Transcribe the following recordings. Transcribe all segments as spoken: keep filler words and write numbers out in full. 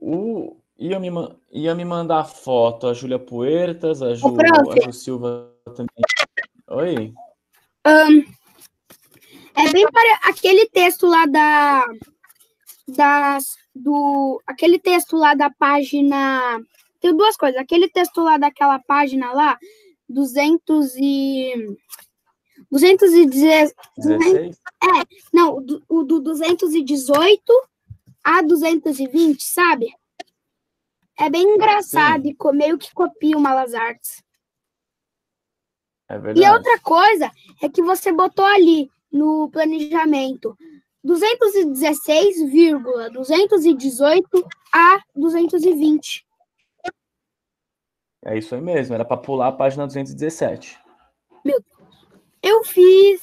o, ia, me, ma- ia me mandar foto a Júlia Puertas, a Ô, Ju, prof, a Ju Silva também. Oi? ahn, é bem para aquele texto lá da, das, do, aquele texto lá da página, tem duas coisas, aquele texto lá daquela página lá, duzentos e, duzentos e dezesseis, dezesseis? não, do- o do duzentos e dezoito a duzentos e vinte, sabe? É bem engraçado Sim, e co- meio que copia o Malas Artes. é E a verdade. outra coisa é que você botou ali no planejamento duzentos e dezesseis vírgula duzentos e dezoito a duzentos e vinte. É isso aí mesmo, era para pular a página duzentos e dezessete. Meu Deus. Eu fiz.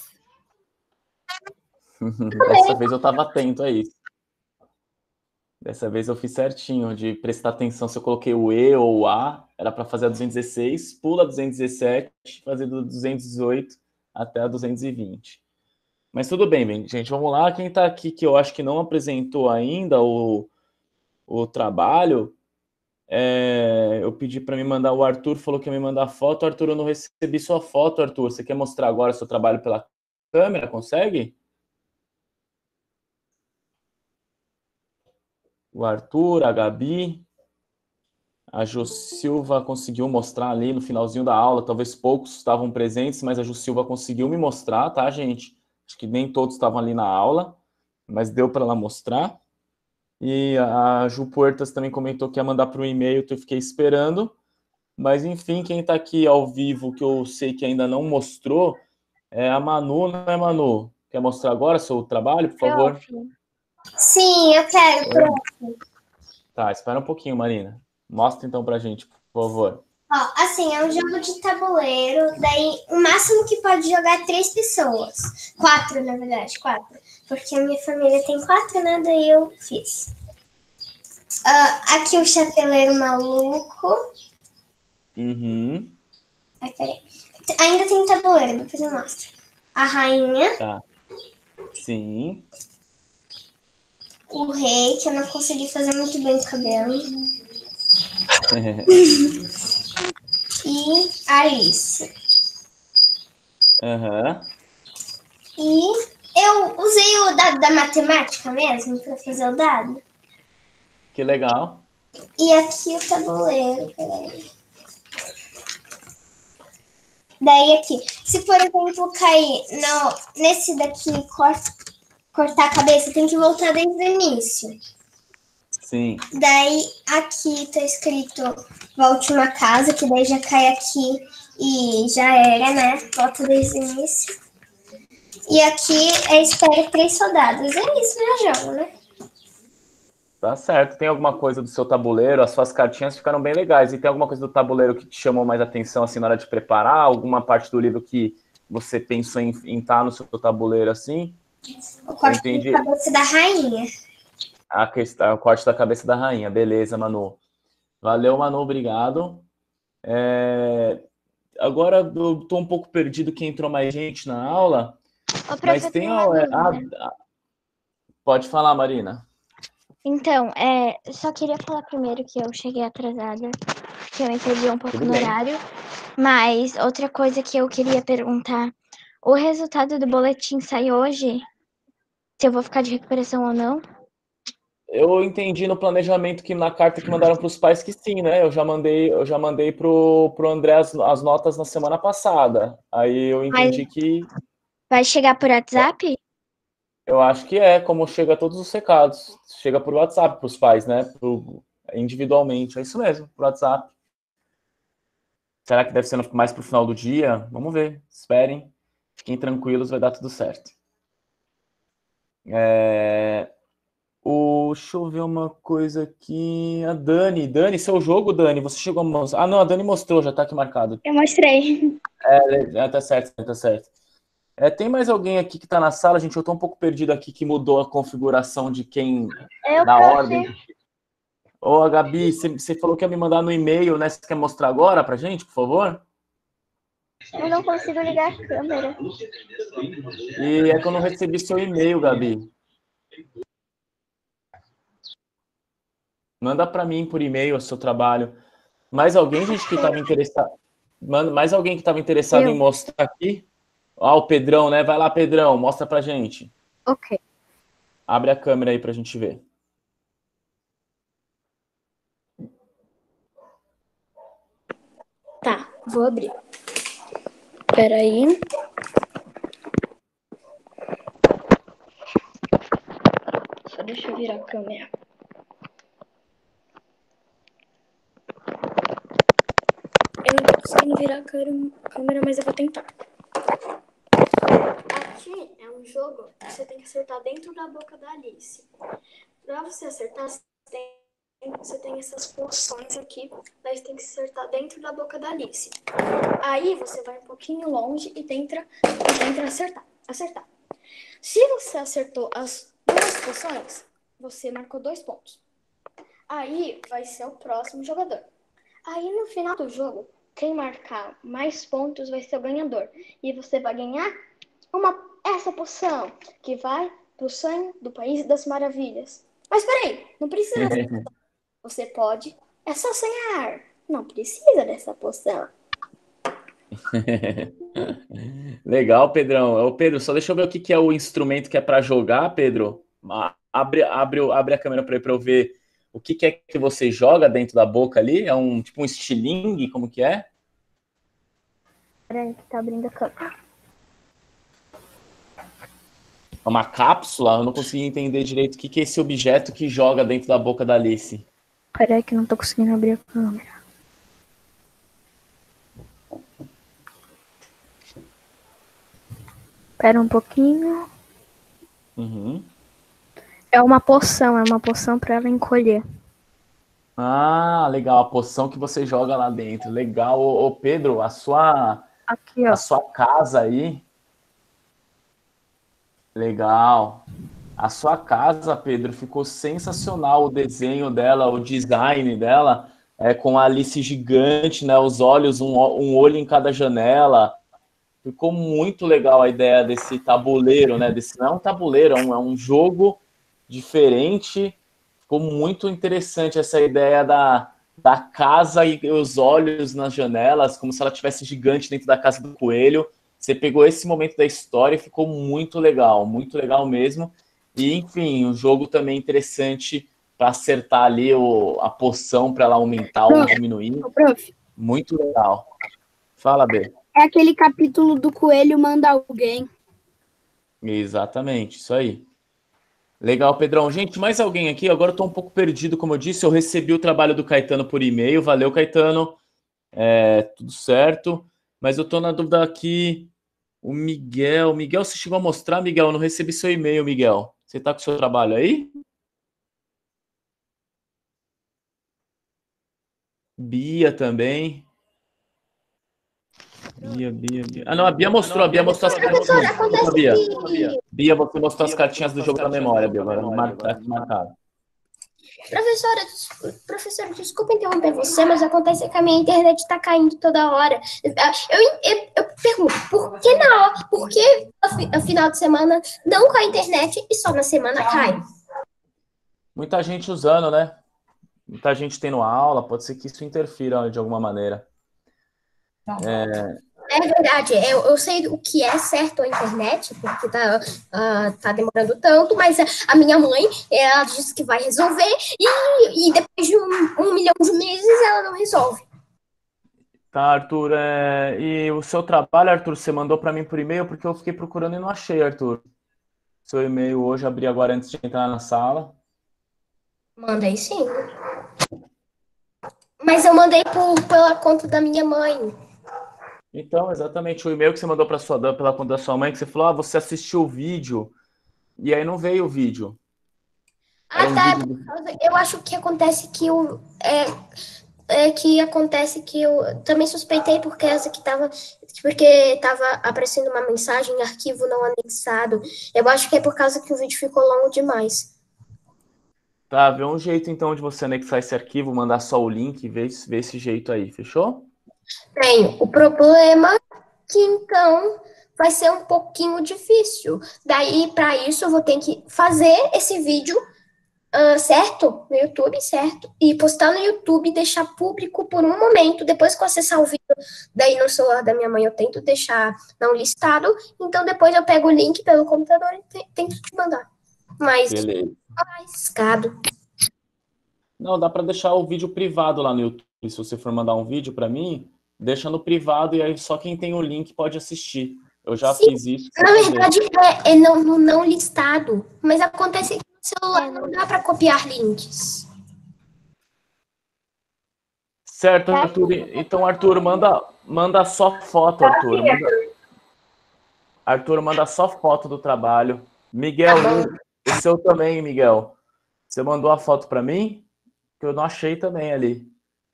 Dessa vez eu estava atento a isso. Dessa vez eu fiz certinho, de prestar atenção se eu coloquei o E ou o A, era para fazer a duzentos e dezesseis, pula a duzentos e dezessete, fazer do duzentos e dezoito até a duzentos e vinte. Mas tudo bem, bem, gente, vamos lá. Quem está aqui que eu acho que não apresentou ainda o, o trabalho, é, eu pedi para me mandar, o Arthur falou que ia me mandar foto. Arthur, eu não recebi sua foto, Arthur. Você quer mostrar agora seu trabalho pela câmera? Consegue? O Arthur, a Gabi, a Ju Silva conseguiu mostrar ali no finalzinho da aula. Talvez poucos estavam presentes, mas a Ju Silva conseguiu me mostrar, tá, gente? Acho que nem todos estavam ali na aula, mas deu para ela mostrar. E a Ju Puertas também comentou que ia mandar para o e-mail, que eu fiquei esperando. Mas, enfim, quem está aqui ao vivo, que eu sei que ainda não mostrou, é a Manu, né, Manu? Quer mostrar agora seu trabalho, por favor? Prof. Sim, eu quero, Oi? prof. Tá, espera um pouquinho, Marina. Mostra então pra gente, por favor. Ó, assim, é um jogo de tabuleiro, daí o máximo que pode jogar é três pessoas. Quatro, na verdade, quatro. Porque a minha família tem quatro, né? Daí eu fiz. Ah, aqui o chapeleiro maluco. Uhum. Ai, peraí. Ainda tem tabuleiro, depois eu mostro. A rainha. Tá. Sim. O rei, que eu não consegui fazer muito bem o cabelo. E a Alice. Aham. E eu usei o dado da matemática mesmo para fazer o dado. Que legal. E aqui o tabuleiro, peraí. Daí aqui, se por exemplo cair no, nesse daqui, corta, cortar a cabeça, tem que voltar desde o início. Sim. Daí aqui tá escrito volte uma casa, que daí já cai aqui e já era, né? Volta desde o início. E aqui é espera três soldados. É isso, meu jogo, né? Tá certo. Tem alguma coisa do seu tabuleiro? As suas cartinhas ficaram bem legais. E tem alguma coisa do tabuleiro que te chamou mais atenção assim na hora de preparar? Alguma parte do livro que você pensou em estar no seu tabuleiro assim? O corte da cabeça da rainha. A questão, o corte da cabeça da rainha. Beleza, Manu. Valeu, Manu. Obrigado. É... Agora eu tô um pouco perdido que entrou mais gente na aula. Ô, prof, Mas eu tem tenho a, uma a- dúvida. a- Pode falar, Marina. Então, é, só queria falar primeiro que eu cheguei atrasada, que eu entrei um pouco Tudo no bem. horário. Mas outra coisa que eu queria perguntar, o resultado do boletim sai hoje? Se eu vou ficar de recuperação ou não? Eu entendi no planejamento que na carta que mandaram para os pais que sim, né? Eu já mandei, eu já mandei pro, pro André as, as notas na semana passada. Aí eu Mas entendi que vai chegar por WhatsApp? eu acho que é como chega todos os recados. Chega por WhatsApp para os pais, né? Pro, individualmente. É isso mesmo, por WhatsApp. Será que deve ser no- mais pro final do dia? Vamos ver. Esperem. Fiquem tranquilos, vai dar tudo certo. É... O... Deixa eu ver uma coisa aqui. A Dani. Dani, seu jogo, Dani, você chegou a mostrar. Ah, não, a Dani mostrou, já tá aqui marcado. Eu mostrei. É, tá certo, tá certo. É, tem mais alguém aqui que tá na sala, gente? Eu tô um pouco perdido aqui que mudou a configuração de quem Eu, na prof. ordem. Ô, Gabi, você, você falou que ia me mandar no e-mail, né? Você quer mostrar agora pra gente, por favor? Eu não consigo ligar a câmera. E é que eu não recebi seu e-mail, Gabi. Manda para mim por e-mail o seu trabalho. Mais alguém, gente, que estava interessado? Manda, mais alguém que estava interessado Eu. em mostrar aqui? Ó, o Pedrão, né? Vai lá, Pedrão, mostra pra gente. Ok. Abre a câmera aí pra gente ver. Tá, vou abrir. Peraí. Só deixa eu virar a câmera. Eu não tô conseguindo virar a câmera, mas eu vou tentar. Aqui é um jogo que você tem que acertar dentro da boca da Alice. Pra você acertar, você tem, você tem essas porções aqui, daí você tem que acertar dentro da boca da Alice. Aí você vai um pouquinho longe e tenta, e tenta acertar, acertar. Se você acertou as duas porções, você marcou dois pontos. Aí vai ser o próximo jogador. Aí no final do jogo, quem marcar mais pontos vai ser o ganhador. E você vai ganhar uma, essa poção, que vai pro sonho do País das Maravilhas. Mas peraí, não precisa dessa poção. Você pode, é só sonhar. Não precisa dessa poção. Legal, Pedrão. Ô, Pedro, só deixa eu ver o que que é o instrumento que é para jogar, Pedro. Ah, Abre, abre, abre a câmera para eu ver o que que é que você joga dentro da boca ali. É um tipo um estilingue, como que é? Peraí, que tá abrindo a câmera. É uma cápsula? Eu não consegui entender direito o que que é esse objeto que joga dentro da boca da Alice. Peraí que não tô conseguindo abrir a câmera. Espera um pouquinho. Uhum. É uma poção, é uma poção pra ela encolher. Ah, legal. A poção que você joga lá dentro. Legal. Ô, ô, Pedro, a sua, Aqui, ó. a sua casa aí. Legal. A sua casa, Pedro, ficou sensacional. O desenho dela, o design dela, é com a Alice gigante, né? Os olhos, um, ó- um olho em cada janela. Ficou muito legal a ideia desse tabuleiro, né? Desse, não é um tabuleiro, é um, é um jogo diferente. Ficou muito interessante essa ideia da, da casa e os olhos nas janelas, como se ela tivesse gigante dentro da casa do coelho. Você pegou esse momento da história e ficou muito legal, muito legal mesmo. E, enfim, o jogo também é interessante para acertar ali o, a poção para ela aumentar ou Prof. diminuir. Ô, prof, Muito legal. Fala, B. é aquele capítulo do coelho manda alguém. Exatamente, isso aí. Legal, Pedrão. Gente, mais alguém aqui? Agora eu estou um pouco perdido, como eu disse, eu recebi o trabalho do Caetano por e-mail. Valeu, Caetano. É, tudo certo. Mas eu estou na dúvida aqui. O Miguel. Miguel, você chegou a mostrar, Miguel? Eu não recebi seu e-mail, Miguel. Você está com o seu trabalho aí? Bia também. Bia, Bia, Bia. Ah, não, a Bia mostrou. A Bia mostrou as Professor, cartinhas. acontece Desculpa, Bia. que... Bia, você mostrou as cartinhas do jogo da memória, Bia. Agora tá marcado. Professora, des- professora, desculpa interromper você, mas acontece que a minha internet está caindo toda hora. Eu, eu, eu pergunto, por que na hora, por que no final de semana não cai a internet e só na semana cai? Muita gente usando, né? Muita gente tendo aula, pode ser que isso interfira de alguma maneira. É, É verdade, eu, eu sei o que é certo a internet, porque tá, ah, tá demorando tanto, mas a, a minha mãe, ela disse que vai resolver e, e depois de um, um milhão de meses ela não resolve. tá, Arthur. é, E o seu trabalho, Arthur, você mandou para mim por e-mail porque eu fiquei procurando e não achei, Arthur. Seu e-mail hoje, abri agora antes de entrar na sala. Mandei sim. Mas eu mandei por, pela conta da minha mãe. Então, exatamente, o e-mail que você mandou para sua pela conta da sua mãe, que você falou, ah, você assistiu o vídeo, e aí não veio o vídeo. Era Ah, um tá. É vídeo por do... causa- Eu acho que acontece que o. É, é que acontece que eu também suspeitei por causa que tava. Porque tava aparecendo uma mensagem, arquivo não anexado. Eu acho que é por causa que o vídeo ficou longo demais. Tá, vê um jeito então de você anexar esse arquivo, mandar só o link, ver, ver esse jeito aí, fechou? Tenho. O problema que então vai ser um pouquinho difícil. Daí, para isso, eu vou ter que fazer esse vídeo uh, certo? No YouTube, certo? E postar no YouTube e deixar público por um momento. Depois que eu acessar o vídeo daí no celular da minha mãe, eu tento deixar não listado. Então, depois eu pego o link pelo computador e te- tento te mandar. Mas, Beleza. arriscado. Não, dá para deixar o vídeo privado lá no YouTube. Se você for mandar um vídeo para mim, deixa no privado e aí só quem tem o link pode assistir. Eu já Sim, fiz isso. Na verdade, é, é não, no não listado. Mas acontece que no celular não dá para copiar links. Certo, Arthur. Então, Arthur, manda, manda só foto, Arthur. Manda, Arthur, manda só foto do trabalho. Miguel, o seu também, Miguel. Você mandou a foto para mim? Que eu não achei também ali.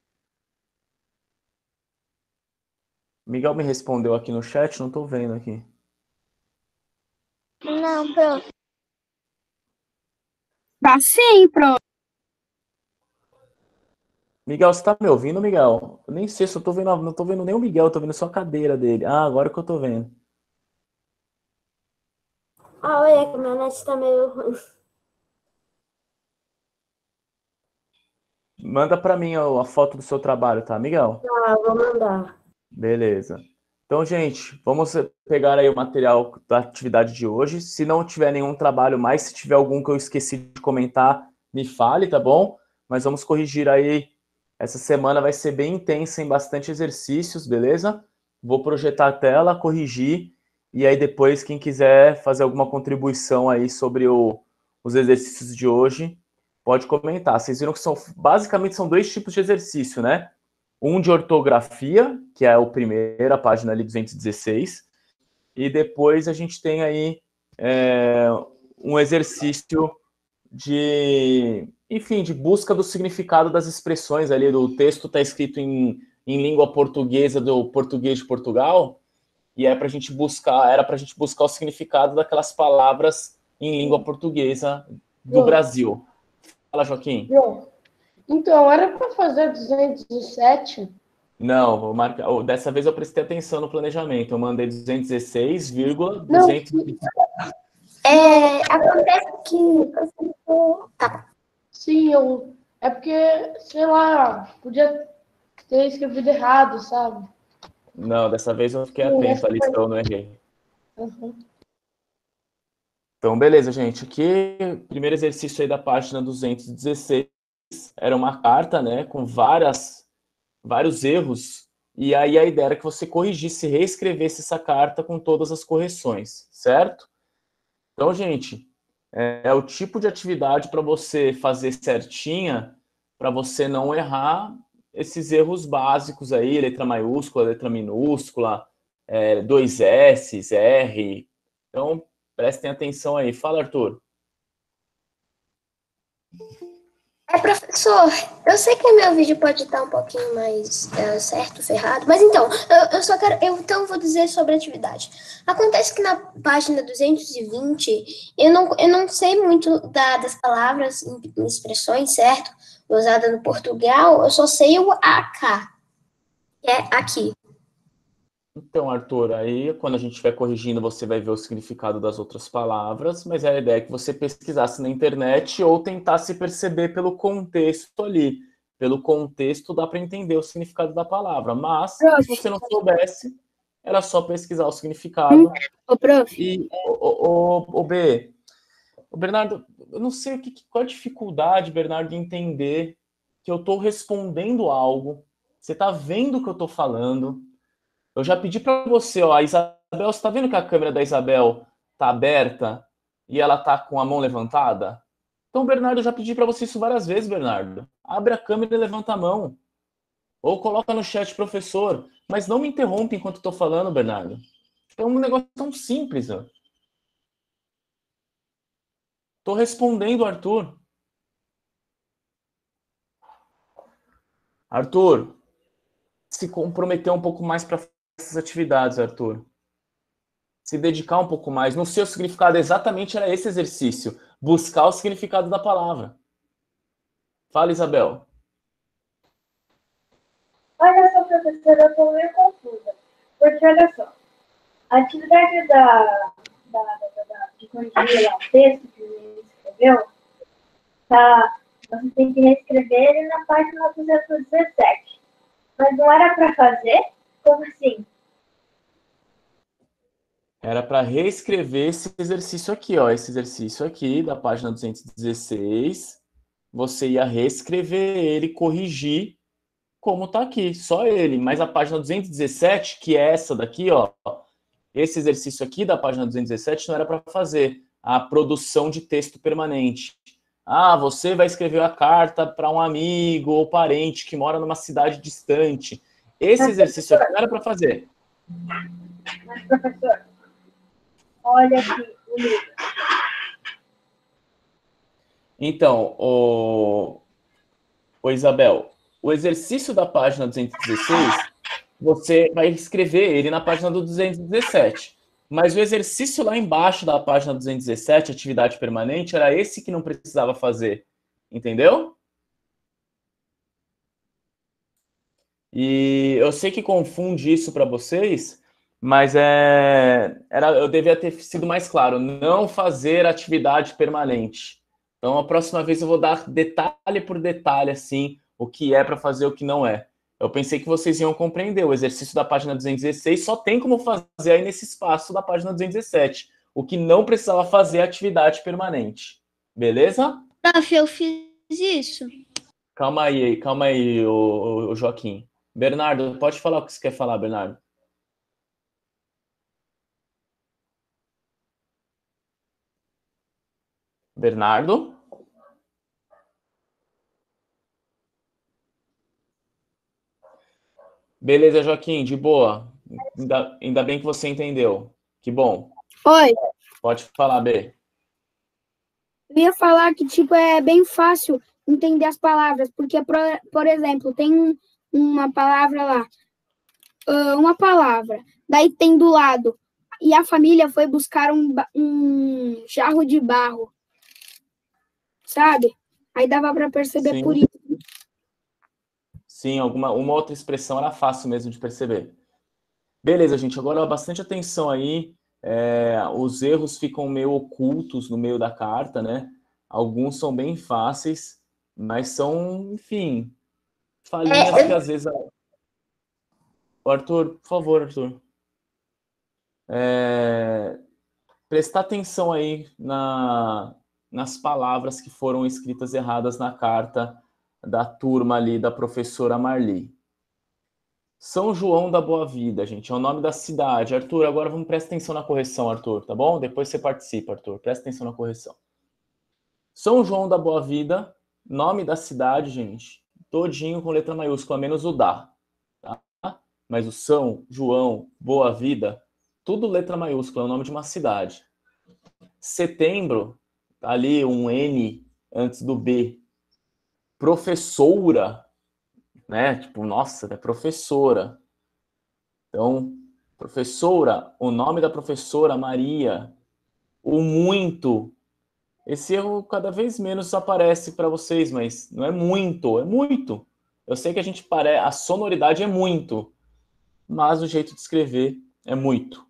Miguel me respondeu aqui no chat, não estou vendo aqui. Não, prof. Tá sim, prof. Miguel, você tá me ouvindo, Miguel? Eu nem sei se eu tô vendo, não tô vendo nem o Miguel, eu tô vendo só a cadeira dele. Ah, agora que eu tô vendo. Ah, olha, que minha net tá meio ruim. Manda para mim a, a foto do seu trabalho, tá, Miguel? Ah, vou mandar. Beleza. Então, gente, vamos pegar aí o material da atividade de hoje. Se não tiver nenhum trabalho mais, se tiver algum que eu esqueci de comentar, me fale, tá bom? Mas vamos corrigir aí. Essa semana vai ser bem intensa em bastante exercícios, beleza? Vou projetar a tela, corrigir, e aí depois, quem quiser fazer alguma contribuição aí sobre o, os exercícios de hoje, pode comentar. Vocês viram que são, basicamente, são dois tipos de exercício, né? Um de ortografia, que é o primeiro, a página ali duzentos e dezesseis, e depois a gente tem aí é, um exercício de, enfim, de busca do significado das expressões ali, do texto está escrito em, em língua portuguesa do português de Portugal, e é para a gente buscar, era para a gente buscar o significado daquelas palavras em língua portuguesa do Bom. Brasil. Fala, Joaquim. Bom, então, era para fazer duzentos e sete? Não, vou marcar. oh, Dessa vez eu prestei atenção no planejamento. Eu mandei duzentos e dezesseis, Não. duzentos. É, acontece que... Tá. Sim, eu... É porque, sei lá, podia ter escrevido errado, sabe? Não, dessa vez eu fiquei Sim, atento essa à lista, eu não errei. Uhum. Então, beleza, gente. Aqui, primeiro exercício aí da página duzentos e dezesseis. Era uma carta, né, com várias, vários erros. E aí a ideia era que você corrigisse, reescrevesse essa carta com todas as correções, certo? Então, gente, é, é o tipo de atividade para você fazer certinha, para você não errar esses erros básicos aí, letra maiúscula, letra minúscula, é, dois S, R. Então, prestem atenção aí. Fala, Arthur. É, professor, eu sei que meu vídeo pode estar um pouquinho mais é, certo, ferrado, mas então, eu, eu só quero, eu então vou dizer sobre a atividade. Acontece que na página duzentos e vinte, eu não, eu não sei muito da, das palavras, expressões, certo? Usada no Portugal, eu só sei o A K, que é aqui. Então, Arthur, aí quando a gente estiver corrigindo, você vai ver o significado das outras palavras, mas a ideia é que você pesquisasse na internet ou tentasse perceber pelo contexto ali. Pelo contexto dá para entender o significado da palavra, mas se você não soubesse, era só pesquisar o significado. Ô, prof. E, o, o, o B, o Bernardo, eu não sei o que, qual a dificuldade, Bernardo, de entender que eu estou respondendo algo, você está vendo o que eu estou falando. Eu já pedi para você, ó, a Isabel, você está vendo que a câmera da Isabel está aberta e ela está com a mão levantada? Então, Bernardo, eu já pedi para você isso várias vezes, Bernardo. Abre a câmera e levanta a mão. Ou coloca no chat, professor. Mas não me interrompe enquanto estou falando, Bernardo. É um negócio tão simples, ó. Estou respondendo, Arthur. Arthur, se comprometer um pouco mais para essas atividades, Arthur. Se dedicar um pouco mais. No seu significado, exatamente era esse exercício. Buscar o significado da palavra. Fala, Isabel. Olha só, professora, eu estou meio confusa. Porque, olha só, a atividade da, da, da, da, de corrigir lá o texto que ele escreveu tá, você tem que reescrever ele na página duzentos e dezessete. Mas não era para fazer? Como assim? Era para reescrever esse exercício aqui, ó. Esse exercício aqui, da página duzentos e dezesseis. Você ia reescrever ele, corrigir como tá aqui, só ele. Mas a página duzentos e dezessete, que é essa daqui, ó. Esse exercício aqui da página duzentos e dezessete não era para fazer a produção de texto permanente. Ah, você vai escrever a carta para um amigo ou parente que mora numa cidade distante. Esse Mas, exercício aqui professor, não era para fazer. mas, professor, olha aqui o livro. Então, o, o Isabel, o exercício da página duzentos e dezesseis, você vai escrever ele na página do duzentos e dezessete. Mas o exercício lá embaixo da página duzentos e dezessete, atividade permanente, era esse que não precisava fazer. Entendeu? E eu sei que confunde isso para vocês, mas é, era, eu devia ter sido mais claro. Não fazer atividade permanente. Então, a próxima vez eu vou dar detalhe por detalhe, assim, o que é para fazer e o que não é. Eu pensei que vocês iam compreender. O exercício da página duzentos e dezesseis só tem como fazer aí nesse espaço da página duzentos e dezessete. O que não precisava fazer é atividade permanente. Beleza? Prof, eu fiz isso. Calma aí, calma aí, o, o, o Joaquim. Bernardo, pode falar o que você quer falar, Bernardo. Bernardo? Beleza, Joaquim, de boa. Ainda, ainda bem que você entendeu. Que bom. Oi, Pode falar, B. eu ia falar que, tipo, é bem fácil entender as palavras, porque, por, por exemplo, tem um- uma palavra lá, ah, uma palavra, daí tem do lado, e a família foi buscar um, ba- um jarro de barro, sabe? Aí dava para perceber Sim. por isso. Sim, alguma uma outra expressão era fácil mesmo de perceber. Beleza, gente, agora bastante atenção aí. É, os erros ficam meio ocultos no meio da carta, né? Alguns são bem fáceis, mas são, enfim, falhinhas que às vezes. O Arthur, por favor, Arthur. É, prestar atenção aí na, nas palavras que foram escritas erradas na carta da turma ali da professora Marli. São João da Boa Vida, gente, é o nome da cidade. Arthur, agora vamos prestar atenção na correção, Arthur, tá bom? Depois você participa, Arthur. Presta atenção na correção. São João da Boa Vida, nome da cidade, gente, todinho com letra maiúscula, menos o da, tá? Mas o São João, Boa Vida, tudo letra maiúscula, é o nome de uma cidade. Setembro, ali um N antes do B. Professora, né? Tipo, nossa, é professora. Então, professora, o nome da professora Maria, o muito. Esse erro cada vez menos aparece para vocês, mas não é muito, é muito. Eu sei que a gente parece, a sonoridade é muito, mas o jeito de escrever é muito.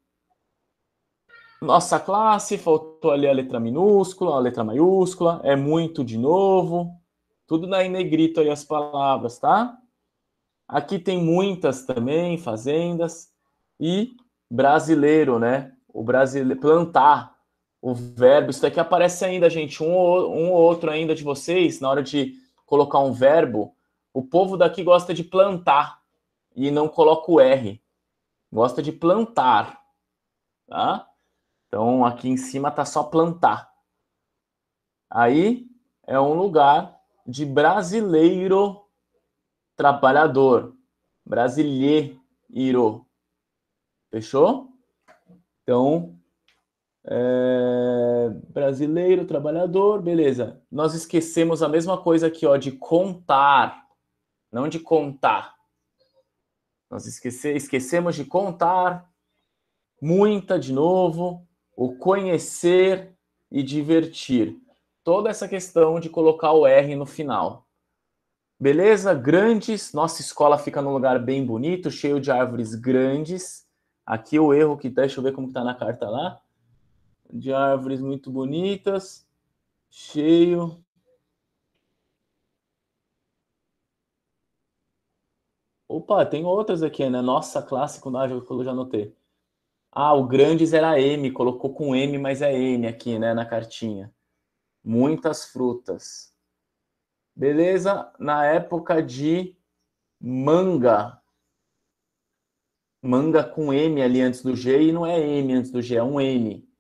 Nossa classe, faltou ali a letra minúscula, a letra maiúscula, é muito de novo. Tudo na em negrito aí as palavras, tá? Aqui tem muitas também, fazendas. E brasileiro, né? O brasileiro, plantar, o verbo. Isso daqui aparece ainda, gente. Um ou, um ou outro ainda de vocês, na hora de colocar um verbo, o povo daqui gosta de plantar e não coloca o R. Gosta de plantar, tá? Então, aqui em cima tá só plantar. Aí é um lugar de brasileiro trabalhador. Brasileiro. Fechou? Então, é... brasileiro, trabalhador, beleza. Nós esquecemos a mesma coisa aqui, ó, de contar, não de contar. Nós esquece... esquecemos de contar, muita de novo, o conhecer e divertir. Toda essa questão de colocar o R no final. Beleza? Grandes. Nossa escola fica num lugar bem bonito, cheio de árvores grandes. Aqui o erro que tá, deixa eu ver como tá na carta lá. De árvores muito bonitas, cheio Opa, tem outras aqui, né? Nossa, clássico, ah, eu já anotei. Ah, o Grandes era M, colocou com M, mas é N aqui, né, na cartinha. Muitas frutas. Beleza? Na época de manga. Manga com M ali antes do G, e não é M antes do G, é um N.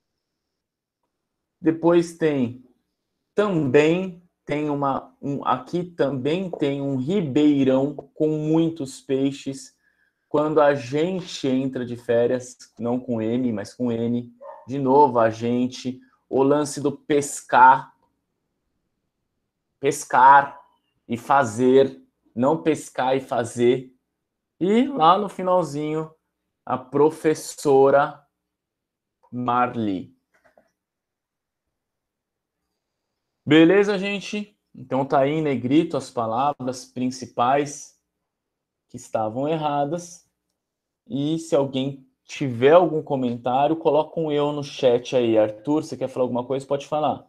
Depois tem também, tem uma, um, aqui também tem um ribeirão com muitos peixes. Quando a gente entra de férias, não com M, mas com N, de novo a gente, o lance do pescar, pescar e fazer, não pescar e fazer. E lá no finalzinho, a professora Marli. Beleza, gente? Então tá aí em negrito as palavras principais que estavam erradas. E se alguém tiver algum comentário, coloca um eu no chat aí. Arthur, você quer falar alguma coisa? Pode falar.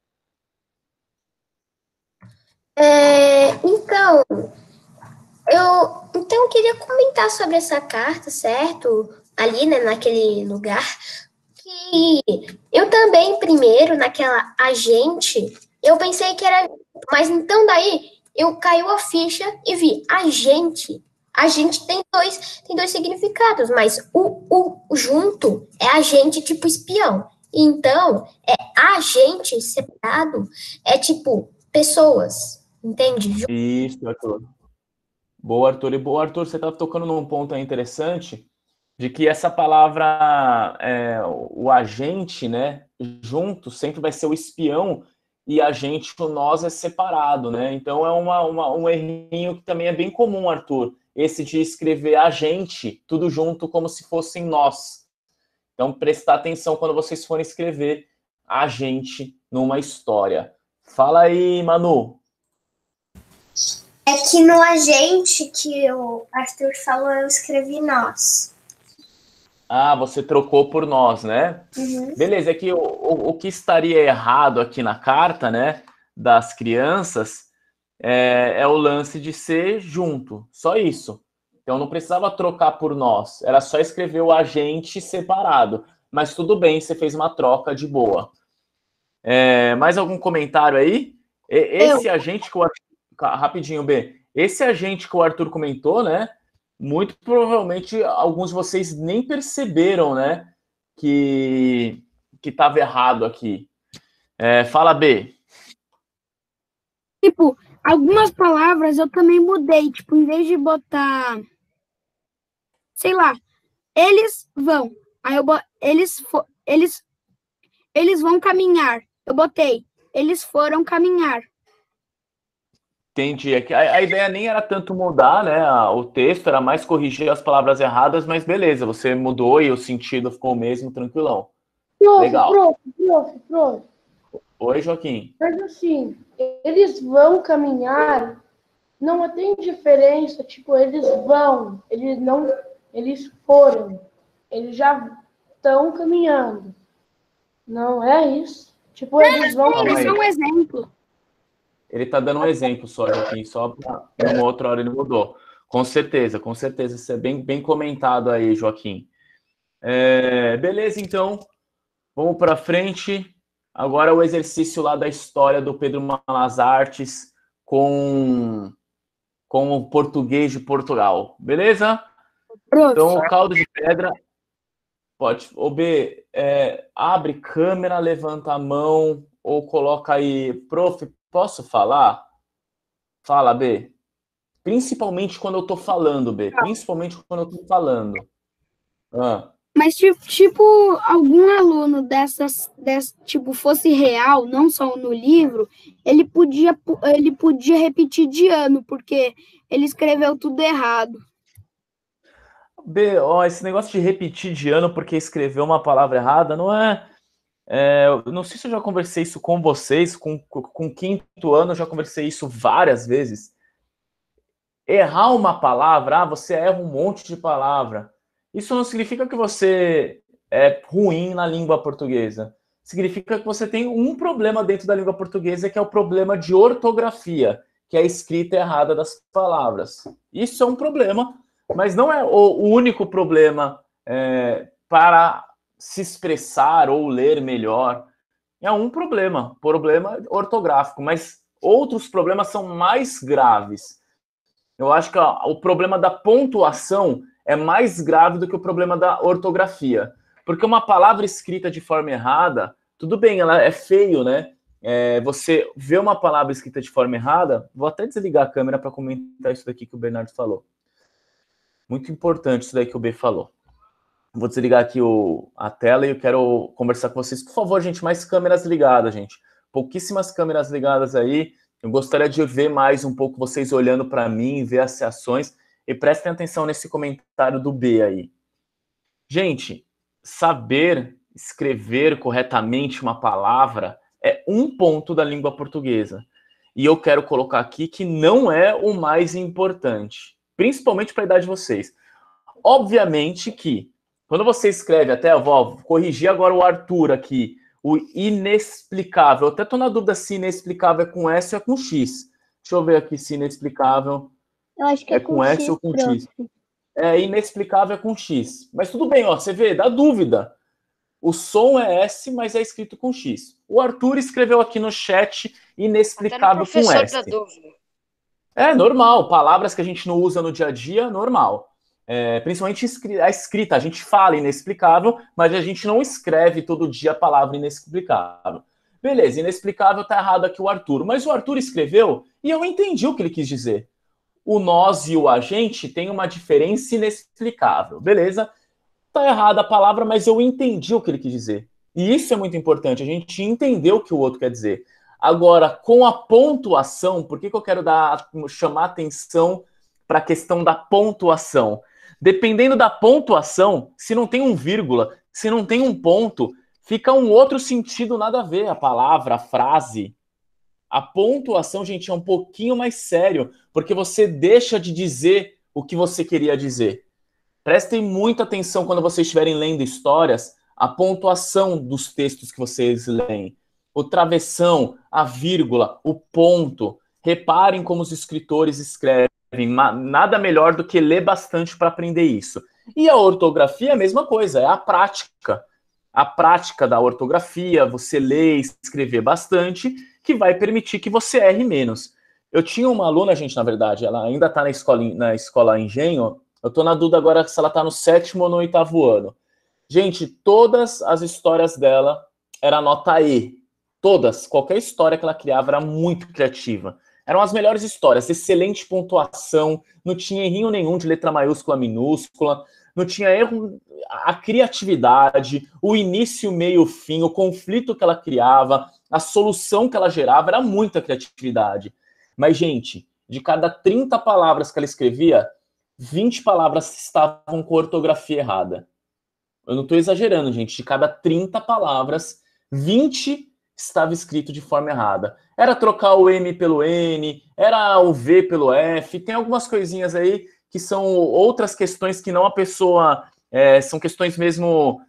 É, então, eu, então eu queria comentar sobre essa carta, certo? Ali, né, naquele lugar. Que eu também, primeiro, naquela agente, eu pensei que era... Mas então daí, eu caiu a ficha e vi agente. A gente tem dois, tem dois significados, mas o, o, o junto é agente tipo espião. Então, é agente separado, é tipo pessoas, entende? Isso, Arthur. Boa, Arthur. E boa, Arthur, você está tocando num ponto aí interessante, de que essa palavra, é, o agente, né, junto, sempre vai ser o espião, e agente, o nós é separado, né? Então é uma, uma, um errinho que também é bem comum, Arthur, esse de escrever agente, tudo junto, como se fossem nós. Então, prestar atenção quando vocês forem escrever agente numa história. Fala aí, Manu. É que no agente que o Arthur falou, eu escrevi nós. Ah, você trocou por nós, né? Uhum. Beleza, é que o, o, o que estaria errado aqui na carta, né, das crianças, é, é o lance de ser junto, só isso. Então não precisava trocar por nós, era só escrever o agente separado. Mas tudo bem, você fez uma troca de boa. É, mais algum comentário aí? Esse Eu. agente que o Arthur... Rapidinho, B. Esse agente que o Arthur comentou, né? Muito provavelmente alguns de vocês nem perceberam, né? Que que estava errado aqui. É, fala, B. Tipo, algumas palavras eu também mudei. Tipo, em vez de botar, sei lá, eles vão. Aí eu bo... eles, fo... eles, eles vão caminhar. Eu botei, eles foram caminhar. Entendi. É que a, a ideia nem era tanto mudar, né, a, o texto, era mais corrigir as palavras erradas, mas beleza, você mudou e o sentido ficou o mesmo, tranquilão. Prof, Legal. prof, prof, prof. Oi, Joaquim. Mas assim, eles vão caminhar, não tem diferença, tipo, eles vão, eles não, eles foram, eles já estão caminhando. Não é isso? Tipo, eles vão Calma Isso aí. é um exemplo. Ele tá dando um exemplo só, Joaquim, só para uma outra hora ele mudou. Com certeza, com certeza. Isso é bem, bem comentado aí, Joaquim. É, beleza, então. Vamos para frente. Agora o exercício lá da história do Pedro Malas Artes com, com o português de Portugal. Beleza? Prof, Então, o caldo de pedra... Pode... Ô, B, é, abre câmera, levanta a mão ou coloca aí... Prof, posso falar? Fala, B. Principalmente quando eu tô falando, B. Principalmente quando eu tô falando. Ah. mas tipo, tipo, algum aluno dessas, dessas, tipo, fosse real, não só no livro, ele podia, ele podia repetir de ano, porque ele escreveu tudo errado. B, ó, esse negócio de repetir de ano porque escreveu uma palavra errada, não é... é eu não sei se eu já conversei isso com vocês, com, com quinto ano eu já conversei isso várias vezes. Errar uma palavra, ah, você erra um monte de palavra. Isso não significa que você é ruim na língua portuguesa. Significa que você tem um problema dentro da língua portuguesa, que é o problema de ortografia, que é a escrita errada das palavras. Isso é um problema, mas não é o único problema é, para se expressar ou ler melhor. É um problema, problema ortográfico, mas outros problemas são mais graves. Eu acho que ó, o problema da pontuação é mais grave do que o problema da ortografia. Porque uma palavra escrita de forma errada, tudo bem, ela é feio, né? É, você vê uma palavra escrita de forma errada, vou até desligar a câmera para comentar isso daqui que o Bernardo falou. Muito importante isso daí que o B falou. Vou desligar aqui o, a tela e eu quero conversar com vocês. Por favor, gente, mais câmeras ligadas, gente. Pouquíssimas câmeras ligadas aí. Eu gostaria de ver mais um pouco vocês olhando para mim, ver as reações. E prestem atenção nesse comentário do B aí. Gente, saber escrever corretamente uma palavra é um ponto da língua portuguesa. E eu quero colocar aqui que não é o mais importante, principalmente para a idade de vocês. Obviamente que, quando você escreve, até eu vou corrigir agora o Arthur aqui, o inexplicável. Eu até estou na dúvida se inexplicável é com S ou é com X. Deixa eu ver aqui se inexplicável Eu acho que é, é com, com S X, ou com prof. X. É inexplicável é com X. Mas tudo bem, ó, você vê, dá dúvida. O som é S, mas é escrito com X. O Arthur escreveu aqui no chat inexplicável com S. Da dúvida. É normal, palavras que a gente não usa no dia a dia, normal. É, principalmente a escrita, a gente fala inexplicável, mas a gente não escreve todo dia a palavra inexplicável. Beleza, inexplicável tá errado aqui o Arthur, mas o Arthur escreveu e eu entendi o que ele quis dizer. O nós e o agente tem uma diferença inexplicável, beleza? Tá errada a palavra, mas eu entendi o que ele quis dizer. E isso é muito importante, a gente entender o que o outro quer dizer. Agora, com a pontuação, por que que eu quero dar, chamar atenção para a questão da pontuação? Dependendo da pontuação, se não tem um vírgula, se não tem um ponto, fica um outro sentido nada a ver, a palavra, a frase. A pontuação, gente, é um pouquinho mais sério, porque você deixa de dizer o que você queria dizer. Prestem muita atenção quando vocês estiverem lendo histórias, a pontuação dos textos que vocês leem. O travessão, a vírgula, o ponto. Reparem como os escritores escrevem. Nada melhor do que ler bastante para aprender isso. E a ortografia é a mesma coisa, é a prática. A prática da ortografia, você ler e escrever bastante, que vai permitir que você erre menos. Eu tinha uma aluna, gente, na verdade, ela ainda está na escola, na escola Engenho. Eu estou na dúvida agora se ela está no sétimo ou no oitavo ano. Gente, todas as histórias dela era nota E. Todas, qualquer história que ela criava era muito criativa. Eram as melhores histórias, excelente pontuação, não tinha errinho nenhum de letra maiúscula, minúscula, não tinha erro, a criatividade, o início, meio, fim, o conflito que ela criava, a solução que ela gerava, era muita criatividade. Mas, gente, de cada trinta palavras que ela escrevia, vinte palavras estavam com ortografia errada. Eu não estou exagerando, gente, de cada trinta palavras, vinte estava escrito de forma errada. Era trocar o M pelo N, era o V pelo F, tem algumas coisinhas aí que são outras questões que não a pessoa... É, são questões mesmo...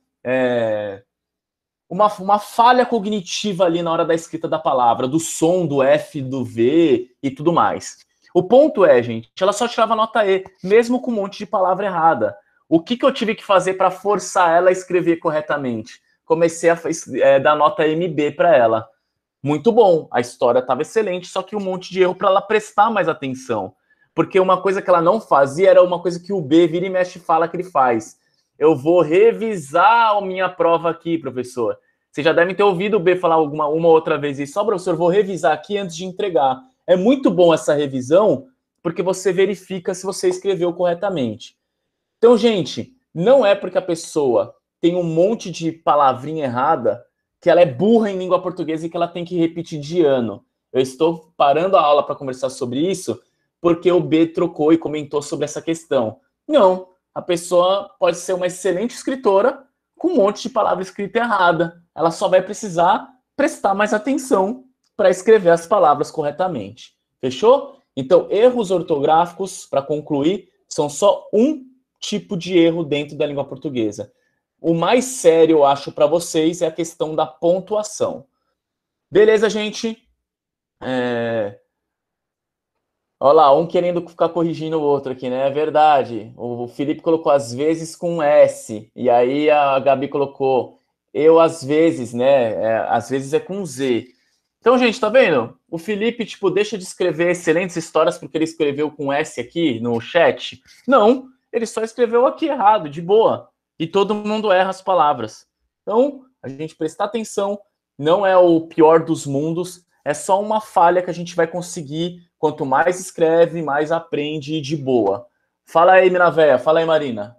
É, uma, uma falha cognitiva ali na hora da escrita da palavra, do som, do F, do V e tudo mais. O ponto é, gente, ela só tirava nota E, mesmo com um monte de palavra errada. O que, que eu tive que fazer para forçar ela a escrever corretamente? Comecei a é, dar nota M B para ela. Muito bom, a história estava excelente, só que um monte de erro para ela prestar mais atenção. Porque uma coisa que ela não fazia era uma coisa que o B vira e mexe e fala que ele faz. Eu vou revisar a minha prova aqui, professor. Vocês já devem ter ouvido o B falar alguma, uma outra vez isso. Só, professor, vou revisar aqui antes de entregar. É muito bom essa revisão, porque você verifica se você escreveu corretamente. Então, gente, não é porque a pessoa tem um monte de palavrinha errada que ela é burra em língua portuguesa e que ela tem que repetir de ano. Eu estou parando a aula para conversar sobre isso porque o B trocou e comentou sobre essa questão. Não, a pessoa pode ser uma excelente escritora com um monte de palavra escrita errada. Ela só vai precisar prestar mais atenção para escrever as palavras corretamente. Fechou? Então, erros ortográficos, para concluir, são só um tipo de erro dentro da língua portuguesa. O mais sério, eu acho, para vocês é a questão da pontuação. Beleza, gente? É... Olha lá, um querendo ficar corrigindo o outro aqui, né? É verdade. O Felipe colocou às vezes com S. E aí a Gabi colocou eu às vezes, né? É, às vezes é com Z. Então, gente, tá vendo? O Felipe, tipo, deixa de escrever excelentes histórias porque ele escreveu com S aqui no chat. Não, ele só escreveu aqui errado, de boa. E todo mundo erra as palavras. Então, a gente prestar atenção, não é o pior dos mundos, é só uma falha que a gente vai conseguir. Quanto mais escreve, mais aprende de boa. Fala aí, mina véia. Fala aí, Marina.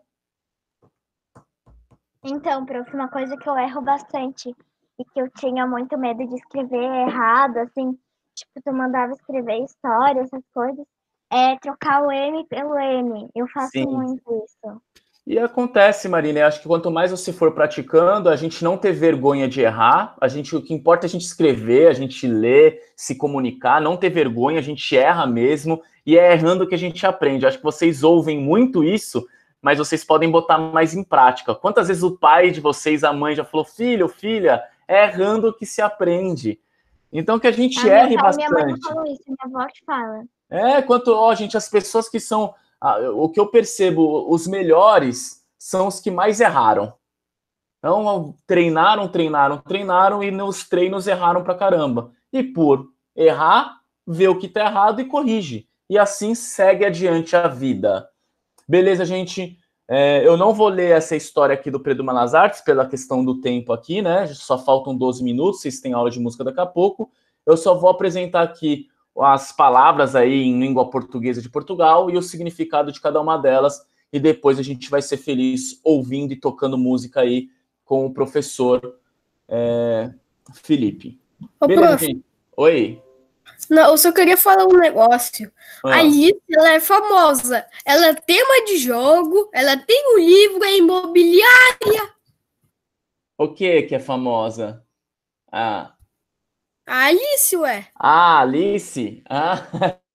Então, prof, uma coisa que eu erro bastante e que eu tinha muito medo de escrever errado, assim, tipo, tu mandava escrever história, essas coisas, é trocar o M pelo M. Eu faço Sim. muito isso. E acontece, Marina, eu acho que quanto mais você for praticando, a gente não ter vergonha de errar, a gente, o que importa é a gente escrever, a gente ler, se comunicar, não ter vergonha, a gente erra mesmo, e é errando que a gente aprende. Eu acho que vocês ouvem muito isso, mas vocês podem botar mais em prática. Quantas vezes o pai de vocês, a mãe já falou, filho, filha, é errando que se aprende. Então que a gente Ah, erre meu pai e minha mãe não bastante. falam isso, minha avó que fala. É, quanto, ó, gente, as pessoas que são, ah, o que eu percebo, os melhores são os que mais erraram. Então, treinaram, treinaram, treinaram e nos treinos erraram pra caramba. E por errar, vê o que tá errado e corrige. E assim segue adiante a vida. Beleza, gente? É, eu não vou ler essa história aqui do Preduma nas Artes, pela questão do tempo aqui, né? Só faltam doze minutos, vocês têm aula de música daqui a pouco. Eu só vou apresentar aqui as palavras aí em língua portuguesa de Portugal e o significado de cada uma delas. E depois a gente vai ser feliz ouvindo e tocando música aí com o professor é, Felipe. Ô, Beleza, prof. gente? Oi. Não, eu só queria falar um negócio. Ah. A Alice, ela é famosa. Ela é tema de jogo, ela tem um livro, é imobiliária. O que que é famosa? Ah... A Alice, ué. Ah, Alice? Ah,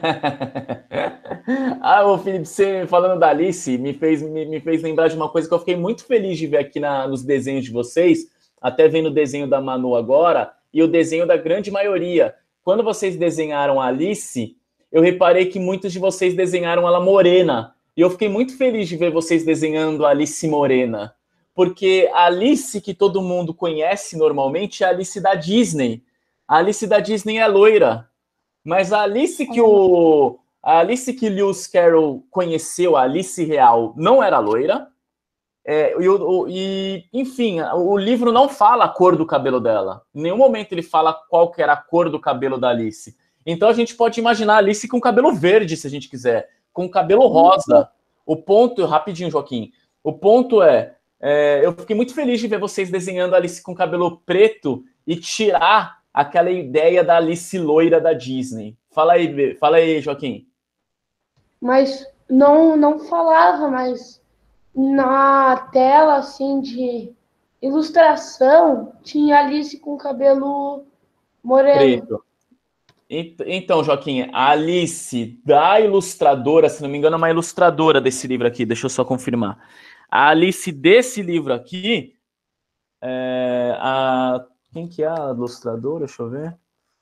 ah o Felipe, você falando da Alice, me fez, me, me fez lembrar de uma coisa que eu fiquei muito feliz de ver aqui na, nos desenhos de vocês, até vendo o desenho da Manu agora, e o desenho da grande maioria. Quando vocês desenharam a Alice, eu reparei que muitos de vocês desenharam ela morena, e eu fiquei muito feliz de ver vocês desenhando a Alice morena, porque a Alice que todo mundo conhece normalmente é a Alice da Disney. A Alice da Disney é loira, mas a Alice que o a Alice que Lewis Carroll conheceu, a Alice real, não era loira. É, e, o, e, enfim, o livro não fala a cor do cabelo dela. Em nenhum momento ele fala qual que era a cor do cabelo da Alice. Então a gente pode imaginar a Alice com cabelo verde, se a gente quiser, com cabelo rosa. O ponto, rapidinho, Joaquim, o ponto é, é eu fiquei muito feliz de ver vocês desenhando a Alice com cabelo preto e tirar aquela ideia da Alice loira da Disney. Fala aí, fala aí, Joaquim. Mas não, não falava, mas na tela, assim, de ilustração, tinha Alice com cabelo moreno. Preto. Então, Joaquim, a Alice da ilustradora, se não me engano, é uma ilustradora desse livro aqui, deixa eu só confirmar. A Alice desse livro aqui, é, a... Quem que é a ilustradora? Deixa eu ver.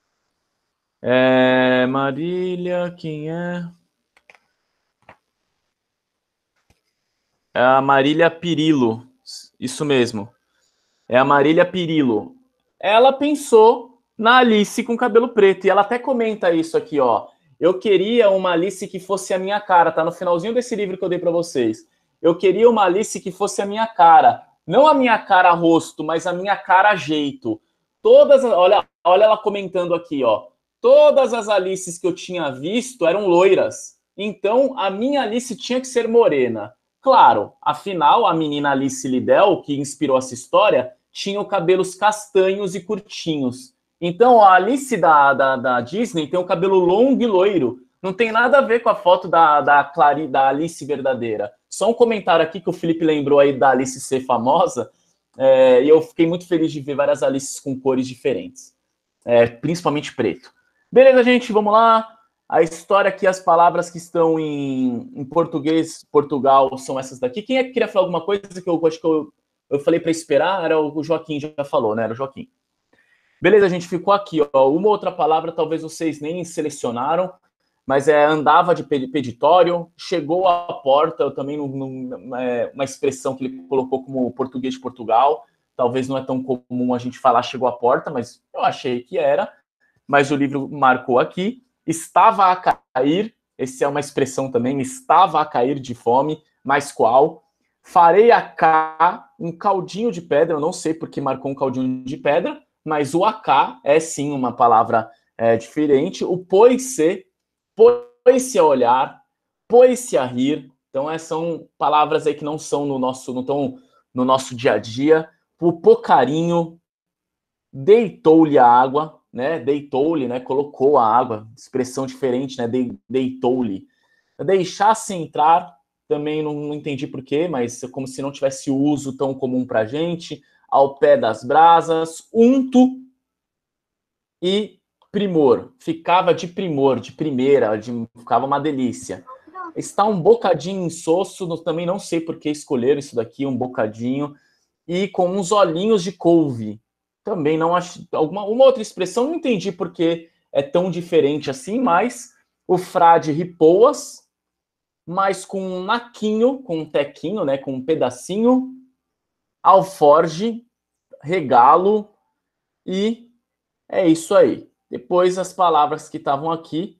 É Marília, quem é? É a Marília Pirillo. Isso mesmo. É a Marília Pirillo. Ela pensou na Alice com cabelo preto. E ela até comenta isso aqui, ó. Eu queria uma Alice que fosse a minha cara. Tá no finalzinho desse livro que eu dei para vocês. Eu queria uma Alice que fosse a minha cara. Não a minha cara rosto, mas a minha cara jeito. Todas, olha, olha ela comentando aqui, ó. Todas as Alices que eu tinha visto eram loiras. Então, a minha Alice tinha que ser morena. Claro, afinal, a menina Alice Liddell, que inspirou essa história, tinha cabelos castanhos e curtinhos. Então, a Alice da, da, da Disney tem o cabelo longo e loiro. Não tem nada a ver com a foto da, da, Clary, da Alice verdadeira. Só um comentário aqui que o Felipe lembrou aí da Alice ser famosa. É, e eu fiquei muito feliz de ver várias Alices com cores diferentes. É, principalmente preto. Beleza, gente, vamos lá. A história aqui, as palavras que estão em, em português, Portugal, são essas daqui. Quem é que queria falar alguma coisa que eu acho que eu, eu falei para esperar? Era o Joaquim, já falou, né? Era o Joaquim. Beleza, gente, ficou aqui, ó. Uma outra palavra, talvez vocês nem selecionaram. mas é, andava de peditório, chegou à porta, eu também não, não é, uma expressão que ele colocou como português de Portugal, talvez não é tão comum a gente falar chegou à porta, mas eu achei que era, mas o livro marcou aqui, estava a cair, essa é uma expressão também, estava a cair de fome, mas qual? Farei acá um caldinho de pedra, eu não sei porque marcou um caldinho de pedra, mas o acá é sim uma palavra é, diferente, o pôs-se, pôs-se a olhar, pôs-se a rir, então essas são palavras aí que não são no nosso, não estão no nosso dia a dia, o pocarinho, deitou-lhe a água, né, deitou-lhe, né, colocou a água, expressão diferente, né, de, deitou-lhe. Deixar-se entrar, também não, não entendi porquê, mas como se não tivesse uso tão comum pra gente, ao pé das brasas, unto e primor, ficava de primor, de primeira, de, ficava uma delícia. Está um bocadinho insosso, também não sei por que escolheram isso daqui, um bocadinho, e com uns olhinhos de couve. Também não acho, alguma uma outra expressão, não entendi porque é tão diferente assim, mas o frade ripoas, mas com um naquinho, com um tequinho, né, com um pedacinho, alforge, regalo, e é isso aí. Depois as palavras que estavam aqui,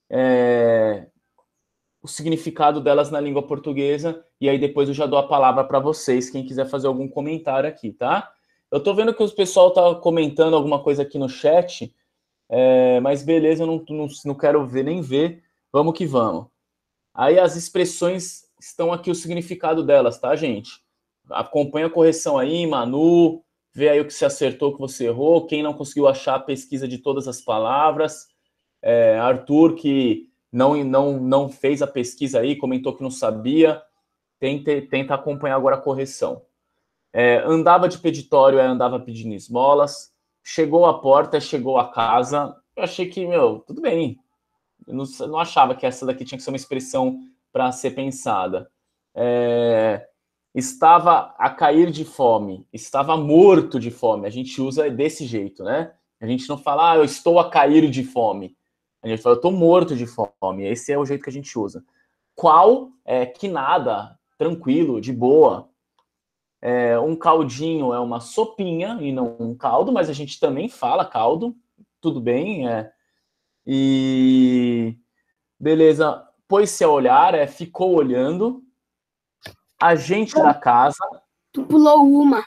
é, o significado delas na língua portuguesa, e aí depois eu já dou a palavra para vocês, quem quiser fazer algum comentário aqui, tá? Eu tô vendo que o pessoal tá comentando alguma coisa aqui no chat, é, mas beleza, eu não, não, não quero ver nem ver, vamos que vamos. Aí as expressões estão aqui, o significado delas, tá, gente? Acompanha a correção aí, Manu, vê aí o que você acertou, o que você errou, quem não conseguiu achar a pesquisa de todas as palavras, é, Arthur, que não, não, não fez a pesquisa aí, comentou que não sabia, tenta, tenta acompanhar agora a correção. É, andava de peditório, é, andava pedindo esmolas, chegou à porta, chegou à casa, eu achei que, meu, tudo bem, eu não, eu não achava que essa daqui tinha que ser uma expressão para ser pensada. É, estava a cair de fome, estava morto de fome, a gente usa desse jeito, né? A gente não fala, ah, eu estou a cair de fome, a gente fala, eu estou morto de fome, esse é o jeito que a gente usa. Qual? É, que nada, tranquilo, de boa. É, um caldinho é uma sopinha e não um caldo, mas a gente também fala caldo, tudo bem. É. E beleza, pôs-se a olhar, é, ficou olhando. A gente da casa. Tu pulou uma.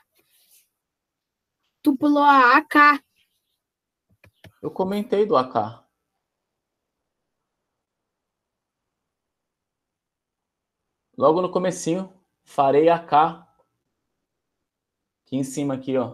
Tu pulou a A K. Eu comentei do A K. Logo no comecinho, farei A K. Aqui em cima, aqui, ó.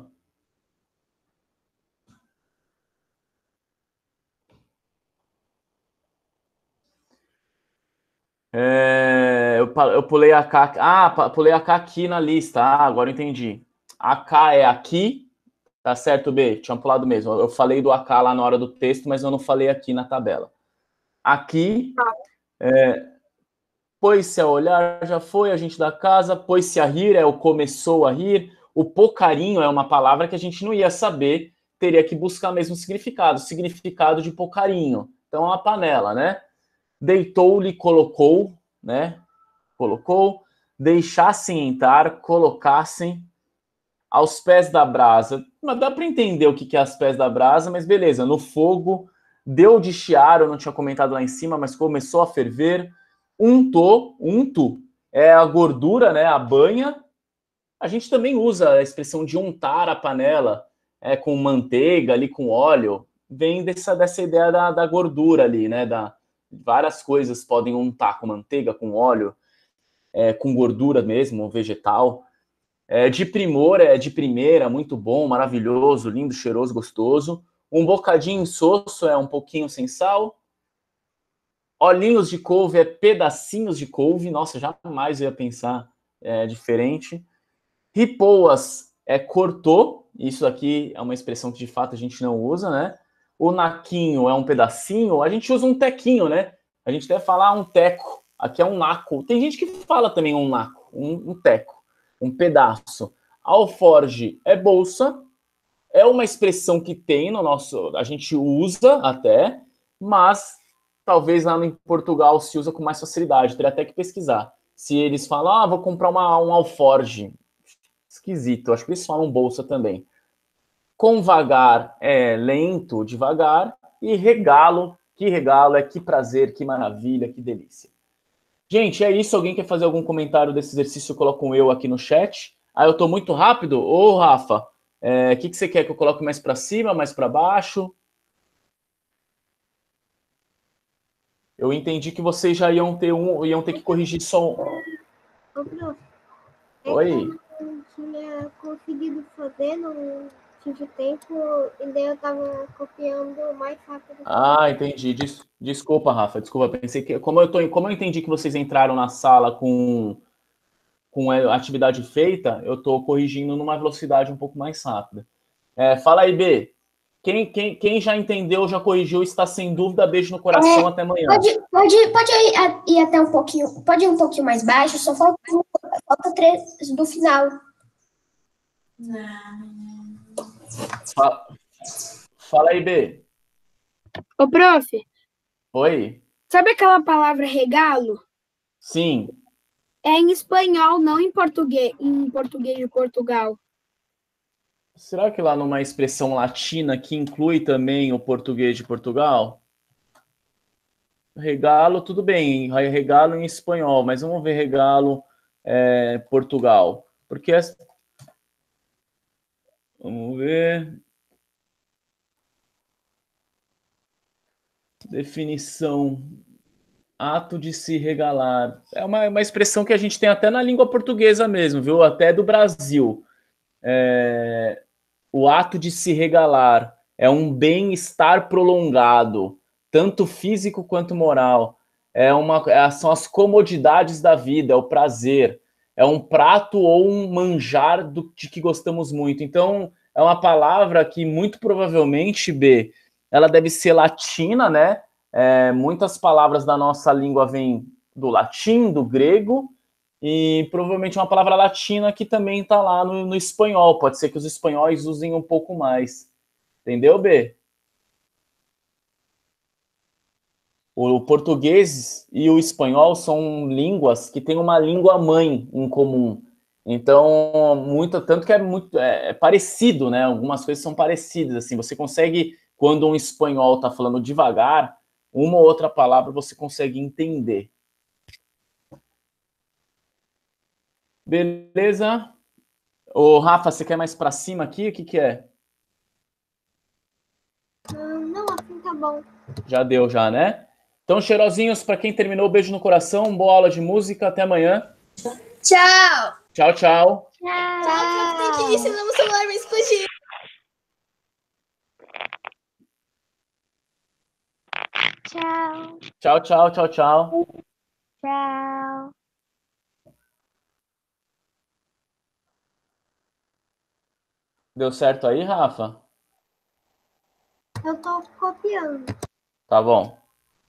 É, eu, eu pulei a K. Ah, pulei a K aqui na lista. Ah, agora eu entendi. A K é aqui, tá certo, B? Tinha pulado mesmo. Eu falei do A K lá na hora do texto, mas eu não falei aqui na tabela. Aqui, é, pôs-se a olhar, já foi, a gente da casa. Pôs-se a rir, é o começou a rir. O pocarinho é uma palavra que a gente não ia saber, teria que buscar mesmo o significado. Significado de pocarinho. Então, é uma panela, né? Deitou-lhe, colocou, né? Colocou. Deixassem entrar, colocassem. Aos pés da brasa. Mas dá para entender o que é aos pés da brasa, mas beleza. No fogo, deu de chiar, eu não tinha comentado lá em cima, mas começou a ferver. Untou, unto, é a gordura, né? A banha. A gente também usa a expressão de untar a panela, é, com manteiga ali, com óleo. Vem dessa, dessa ideia da, da gordura ali, né? Da, várias coisas podem untar com manteiga, com óleo, é, com gordura mesmo, vegetal. É, de primor, é de primeira, muito bom, maravilhoso, lindo, cheiroso, gostoso. Um bocadinho insosso é um pouquinho sem sal. Olhinhos de couve é pedacinhos de couve. Nossa, jamais eu ia pensar é, diferente. Ripoas é cortou. Isso aqui é uma expressão que de fato a gente não usa, né? O naquinho é um pedacinho. A gente usa um tequinho, né? A gente deve falar um teco. Aqui é um naco. Tem gente que fala também um naco, um, um teco. Um pedaço. Alforge é bolsa, é uma expressão que tem no nosso, a gente usa até, mas talvez lá em Portugal se usa com mais facilidade. Teria até que pesquisar. Se eles falam, ah, vou comprar uma, um alforge. Esquisito. Acho que eles falam bolsa também. Com vagar é lento, devagar. E regalo, que regalo, é que prazer, que maravilha, que delícia. Gente, é isso. Alguém quer fazer algum comentário desse exercício? Coloca um eu aqui no chat. Ah, eu tô muito rápido? Ô, Rafa, o é, que, que você quer que eu coloque mais para cima, mais para baixo? Eu entendi que vocês já iam ter um, iam ter que corrigir só um. Ô, prof, Oi. eu não tinha conseguido fazer, não tive tempo, e daí eu tava copiando mais rápido. Ah, entendi. Des, desculpa, Rafa. Desculpa. Pensei que como eu tô, como eu entendi que vocês entraram na sala com com a atividade feita, eu tô corrigindo numa velocidade um pouco mais rápida. É, fala aí, B. Quem, quem, quem já entendeu, já corrigiu, está sem dúvida, beijo no coração, É, até amanhã. Pode, pode, pode ir, a- ir até um pouquinho, pode ir um pouquinho mais baixo, só falta, falta três do final. Fala, fala aí, B. Ô, prof, Oi? sabe aquela palavra regalo? Sim. É em espanhol, não em português, em português de Portugal. Será que lá numa expressão latina que inclui também o português de Portugal? Regalo, tudo bem, regalo em espanhol, mas vamos ver regalo é, Portugal. Porque é... Vamos ver. Definição. Ato de se regalar. É uma, uma expressão que a gente tem até na língua portuguesa mesmo, viu? Até do Brasil. É... O ato de se regalar é um bem-estar prolongado, tanto físico quanto moral. É uma, são as comodidades da vida, é o prazer. É um prato ou um manjar do, de que gostamos muito. Então, é uma palavra que muito provavelmente, B, ela deve ser latina, né? É, muitas palavras da nossa língua vêm do latim, do grego, e provavelmente uma palavra latina que também está lá no, no espanhol. Pode ser que os espanhóis usem um pouco mais. Entendeu, B? O português e o espanhol são línguas que têm uma língua mãe em comum. Então, muito, tanto que é muito é, é parecido, né? Algumas coisas são parecidas. Assim, você consegue, quando um espanhol está falando devagar, uma ou outra palavra você consegue entender. Beleza? Ô, Rafa, você quer mais para cima aqui? O que, que é? Hum, não, assim tá bom. Já deu, já, né? Então, cheirosinhos, para quem terminou, beijo no coração, boa aula de música, até amanhã. Tchau! Tchau, tchau. Tchau, prof, tem que ir, senão o celular vai explodir. Tchau. Tchau, tchau, tchau, tchau. Tchau. Deu certo aí, Rafa? Eu tô copiando. Tá bom.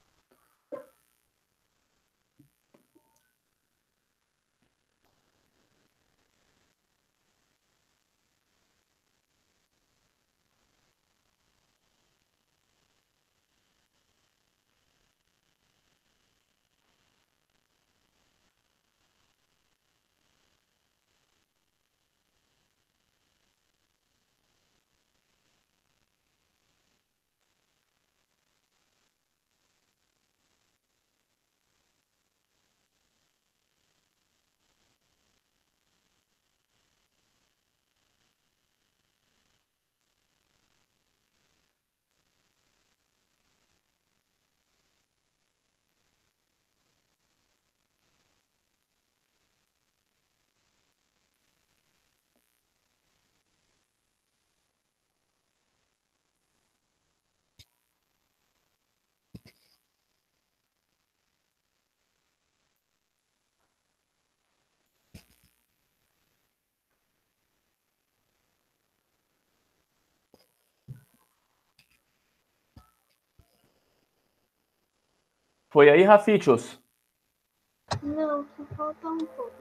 Foi aí, Rafichos? Não, só falta um pouco.